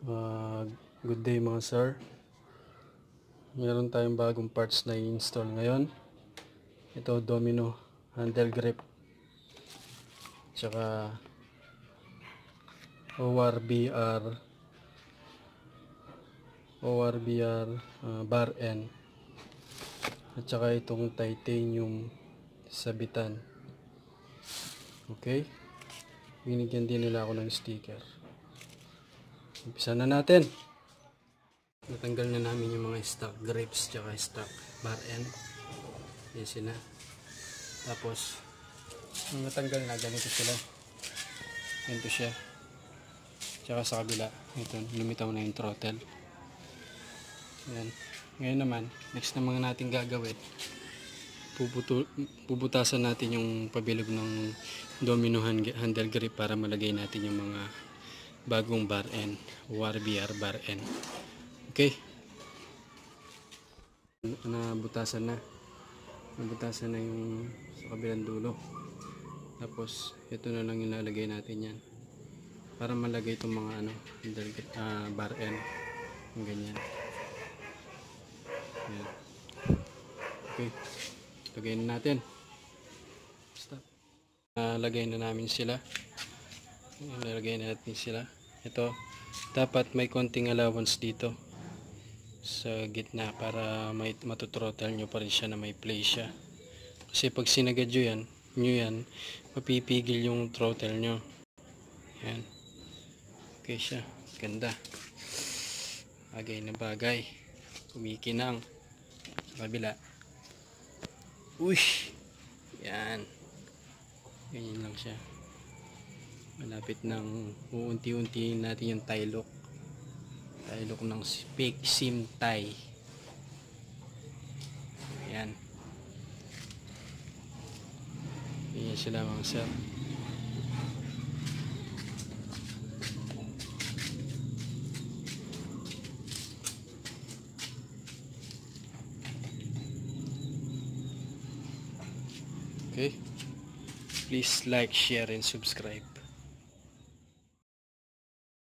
Uh, Good day mga sir. Meron tayong bagong parts na i-install ngayon. Ito domino handle grip, tsaka ORBR bar end, at saka itong titanium sabitan. Okay, binigyan din nila ako ng sticker. Umpisa na natin. Natanggal na namin yung mga stock grips tsaka stock bar end. Yan sila. Tapos nung natanggal na, ganito sila. Ganito siya. Tsaka sa kabila, ito, lumitaw na yung throttle. Yan. Ngayon naman, next na mga natin gagawin, puputasan natin yung pabilog ng domino handle grip para malagay natin yung mga bagong bar end, ORBR bar end. Okay, nabutasan na yung sa kabilang dulo. Tapos ito na lang ilalagay natin yan para malagay itong mga bar end, yung ganyan. Yan. Okay, lagay na natin. Stop. Lagay na namin sila. Ilalagay natin sila. Ito, dapat may konting allowance dito sa gitna para matuthrottle nyo pa rin siya na may play siya. Kasi pag sinagad nyo yan, mapipigil yung throttle nyo. Yan. Okay siya. Ganda. Bagay na bagay. Kumikinang. Sa kabila. Uy! Yan. Ganyan lang siya. Malapit nang uunti-unti natin yung tie lock ng fake sim tie. Ayan. Ayan sila mga sir. Okay, please like, share and subscribe.